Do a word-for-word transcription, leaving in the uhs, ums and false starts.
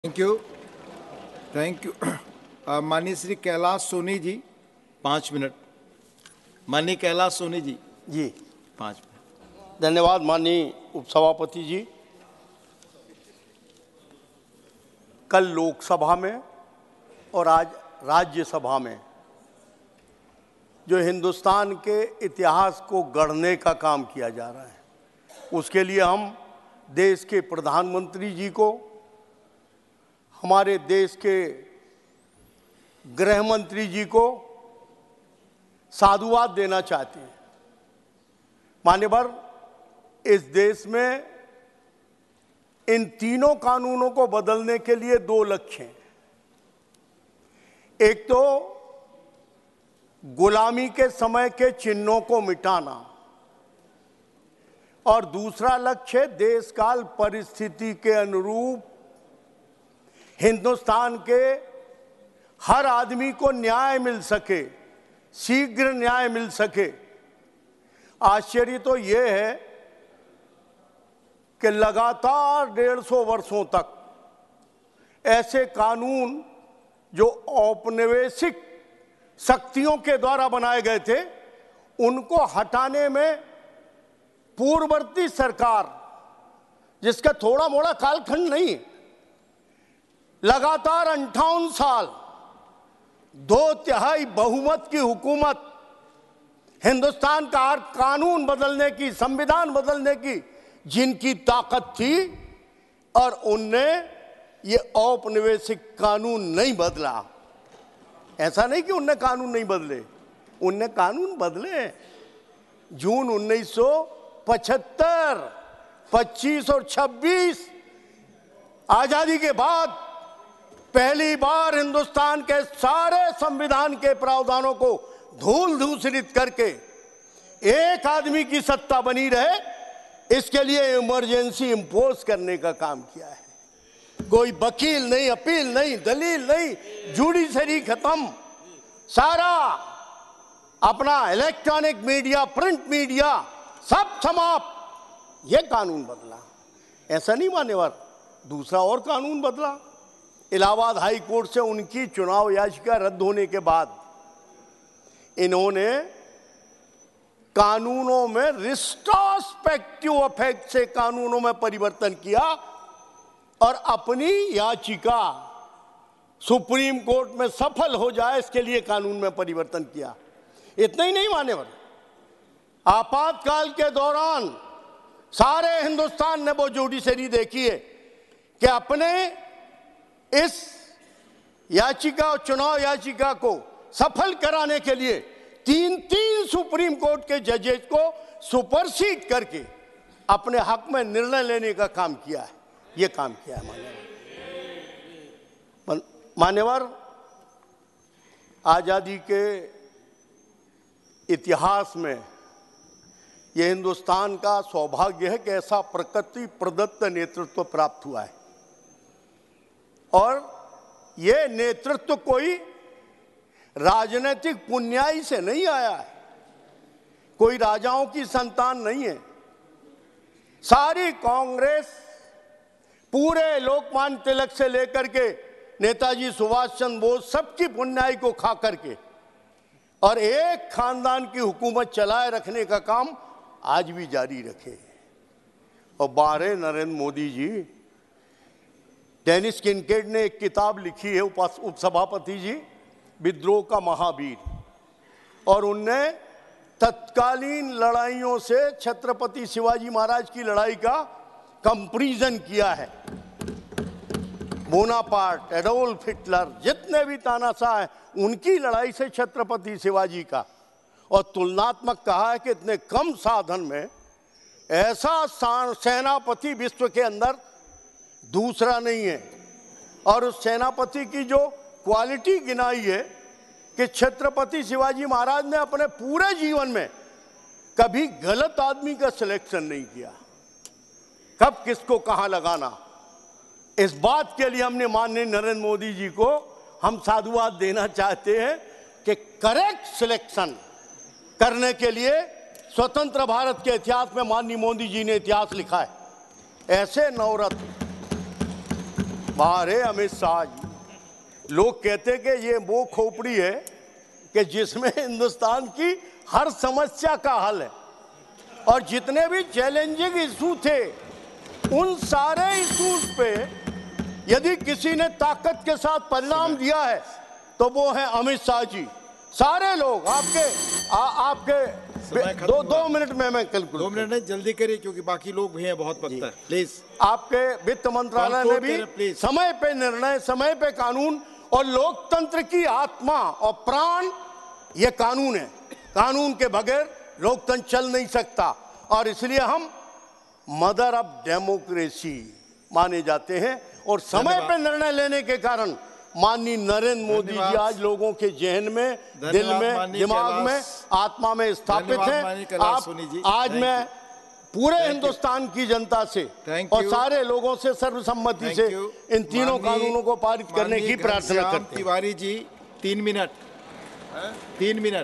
Thank you thank you माननीय श्री कैलाश सोनी जी पाँच minute. माननीय कैलाश सोनी जी जी पाँच मिनट। धन्यवाद माननीय उपसभापति जी। कल लोकसभा में और आज राज्यसभा में जो हिंदुस्तान के इतिहास को गढ़ने का काम किया जा रहा है, उसके लिए हम देश के प्रधानमंत्री जी को, हमारे देश के गृह मंत्री जी को साधुवाद देना चाहते हैं। मान्यवर, इस देश में इन तीनों कानूनों को बदलने के लिए दो लक्ष्य हैं। एक तो गुलामी के समय के चिन्हों को मिटाना और दूसरा लक्ष्य देश काल परिस्थिति के अनुरूप हिंदुस्तान के हर आदमी को न्याय मिल सके, शीघ्र न्याय मिल सके। आश्चर्य तो यह है कि लगातार डेढ़ सौ वर्षों तक ऐसे कानून जो औपनिवेशिक शक्तियों के द्वारा बनाए गए थे, उनको हटाने में पूर्ववर्ती सरकार, जिसका थोड़ा मोड़ा कालखंड नहीं, लगातार अंठावन साल दो तिहाई बहुमत की हुकूमत हिंदुस्तान का हर कानून बदलने की, संविधान बदलने की जिनकी ताकत थी, और उनने ये औपनिवेशिक कानून नहीं बदला। ऐसा नहीं कि उनने कानून नहीं बदले, उनने कानून बदले। जून उन्नीस सौ पचहत्तर, पच्चीस और छब्बीस आजादी के बाद पहली बार हिंदुस्तान के सारे संविधान के प्रावधानों को धूल धूसरित करके एक आदमी की सत्ता बनी रहे, इसके लिए इमरजेंसी इंपोज करने का काम किया है। कोई वकील नहीं, अपील नहीं, दलील नहीं, जुडिशरी खत्म, सारा अपना इलेक्ट्रॉनिक मीडिया, प्रिंट मीडिया सब समाप्त। यह कानून बदला। ऐसा नहीं मान्यवर, दूसरा और कानून बदला। इलाहाबाद हाई कोर्ट से उनकी चुनाव याचिका रद्द होने के बाद इन्होंने कानूनों में रिट्रोस्पेक्टिव इफेक्ट से कानूनों में परिवर्तन किया और अपनी याचिका सुप्रीम कोर्ट में सफल हो जाए, इसके लिए कानून में परिवर्तन किया। इतना ही नहीं मान्यवर, आपातकाल के दौरान सारे हिंदुस्तान ने वो जुडिशरी देखी है कि अपने इस याचिका और चुनाव याचिका को सफल कराने के लिए तीन तीन सुप्रीम कोर्ट के जजेस को सुपरसीड करके अपने हक में निर्णय लेने का काम किया है। यह काम किया है मान्यवर। मान्यवर, आजादी के इतिहास में यह हिंदुस्तान का सौभाग्य है कि ऐसा प्रकृति प्रदत्त नेतृत्व प्राप्त हुआ है, और यह नेतृत्व कोई राजनीतिक पुण्याई से नहीं आया है, कोई राजाओं की संतान नहीं है। सारी कांग्रेस पूरे लोकमान्य तिलक से लेकर के नेताजी सुभाष चंद्र बोस सबकी पुण्याई को खा करके और एक खानदान की हुकूमत चलाए रखने का काम आज भी जारी रखे। और बारह नरेंद्र मोदी जी, डेनिस किनकेड ने एक किताब लिखी है, उपसभापति जी, विद्रोह का महावीर, और उनने तत्कालीन लड़ाइयों से छत्रपति शिवाजी महाराज की लड़ाई का कंपैरिजन किया है। बोनापार्ट, एडोल्फ हिटलर, जितने भी तानाशाह हैं, उनकी लड़ाई से छत्रपति शिवाजी का, और तुलनात्मक कहा है कि इतने कम साधन में ऐसा सेनापति विश्व के अंदर दूसरा नहीं है। और उस सेनापति की जो क्वालिटी गिनाई है कि छत्रपति शिवाजी महाराज ने अपने पूरे जीवन में कभी गलत आदमी का सिलेक्शन नहीं किया, कब किसको कहां लगाना। इस बात के लिए हमने माननीय नरेंद्र मोदी जी को हम साधुवाद देना चाहते हैं कि करेक्ट सिलेक्शन करने के लिए स्वतंत्र भारत के इतिहास में माननीय मोदी जी ने इतिहास लिखा है। ऐसे नवरत्न बारे अमित शाह जी, लोग कहते कि ये वो खोपड़ी है कि जिसमें हिंदुस्तान की हर समस्या का हल है, और जितने भी चैलेंजिंग इशू थे उन सारे इशूज पे यदि किसी ने ताकत के साथ परिणाम दिया है तो वो है अमित शाह जी। सारे लोग आपके आ, आपके दो दो मिनट में मैं कल दो मिनट नहीं, जल्दी करिए क्योंकि बाकी लोग भी हैं, बहुत वक्त है। प्लीज आपके वित्त मंत्रालय ने भी समय पे निर्णय, समय पे कानून, और लोकतंत्र की आत्मा और प्राण ये कानून है। कानून के बगैर लोकतंत्र चल नहीं सकता, और इसलिए हम मदर ऑफ डेमोक्रेसी माने जाते हैं। और समय पे निर्णय लेने के कारण माननीय नरेंद्र मोदी जी आज लोगों के जहन में, दिल में, दिमाग में, आत्मा में स्थापित हैं। आप आज मैं पूरे हिंदुस्तान की जनता से और सारे लोगों से सर्वसम्मति से इन तीनों कानूनों को पारित करने की प्रार्थना करते हैं। तिवारी जी, तीन मिनट तीन मिनट